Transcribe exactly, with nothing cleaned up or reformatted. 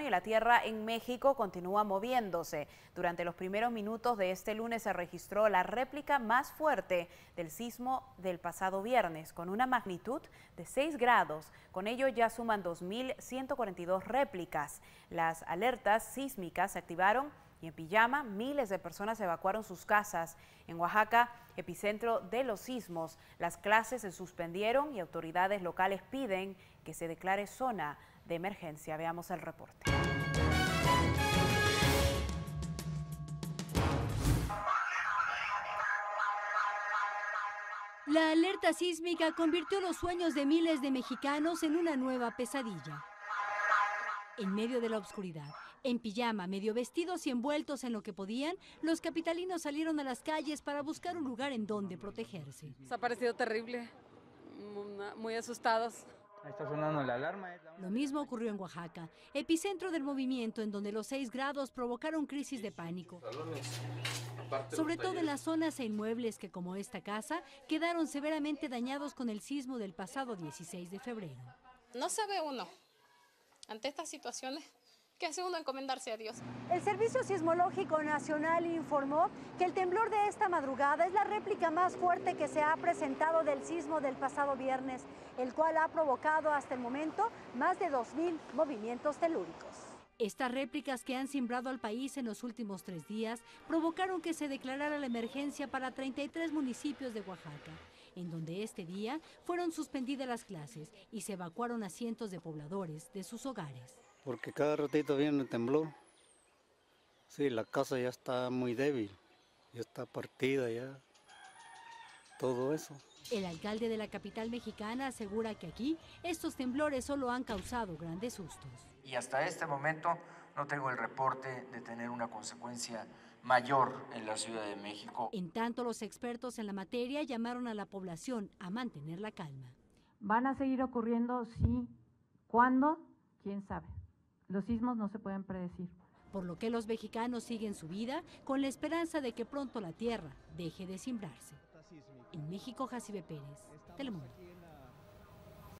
y la Tierra en México continúa moviéndose. Durante los primeros minutos de este lunes se registró la réplica más fuerte del sismo del pasado viernes, con una magnitud de seis grados. Con ello ya suman dos mil ciento cuarenta y dos réplicas. Las alertas sísmicas se activaron y en pijama miles de personas evacuaron sus casas. En Oaxaca, epicentro de los sismos, las clases se suspendieron y autoridades locales piden que se declare zona de emergencia. Veamos el reporte. La alerta sísmica convirtió los sueños de miles de mexicanos en una nueva pesadilla. En medio de la oscuridad, en pijama, medio vestidos y envueltos en lo que podían, los capitalinos salieron a las calles para buscar un lugar en donde protegerse. Se ha parecido terrible, muy asustados. Está sonando la alarma. Lo mismo ocurrió en Oaxaca, epicentro del movimiento en donde los seis grados provocaron crisis de pánico. Sobre todo en las zonas e inmuebles que, como esta casa, quedaron severamente dañados con el sismo del pasado dieciséis de febrero. No sabe uno, ante estas situaciones, ¿qué hace uno? Encomendarse a Dios. El Servicio Sismológico Nacional informó que el temblor de esta madrugada es la réplica más fuerte que se ha presentado del sismo del pasado viernes, el cual ha provocado hasta el momento más de dos mil movimientos telúricos. Estas réplicas que han cimbrado al país en los últimos tres días provocaron que se declarara la emergencia para treinta y tres municipios de Oaxaca, en donde este día fueron suspendidas las clases y se evacuaron a cientos de pobladores de sus hogares. Porque cada ratito viene el temblor. Sí, la casa ya está muy débil, ya está partida ya, todo eso. El alcalde de la capital mexicana asegura que aquí estos temblores solo han causado grandes sustos. Y hasta este momento no tengo el reporte de tener una consecuencia mayor en la Ciudad de México. En tanto, los expertos en la materia llamaron a la población a mantener la calma. ¿Van a seguir ocurriendo? Sí. ¿Cuándo? ¿Quién sabe? Los sismos no se pueden predecir. Por lo que los mexicanos siguen su vida con la esperanza de que pronto la tierra deje de cimbrarse. En México, Jacibe Pérez, Telemundo.